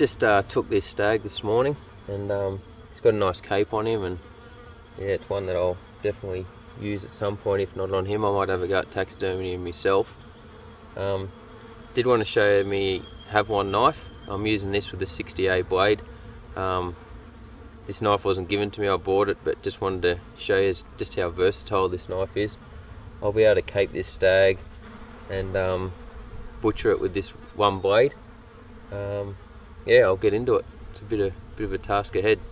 just took this stag this morning, and he's got a nice cape on him, and yeah, it's one that I'll definitely use at some point. If not on him, I might have a go at taxidermy him myself. Did want to show me Havlon knife. I'm using this with a 60A blade. This knife wasn't given to me, I bought it, but just wanted to show you just how versatile this knife is. I'll be able to cape this stag and butcher it with this one blade. Yeah, I'll get into it. It's a bit of a task ahead.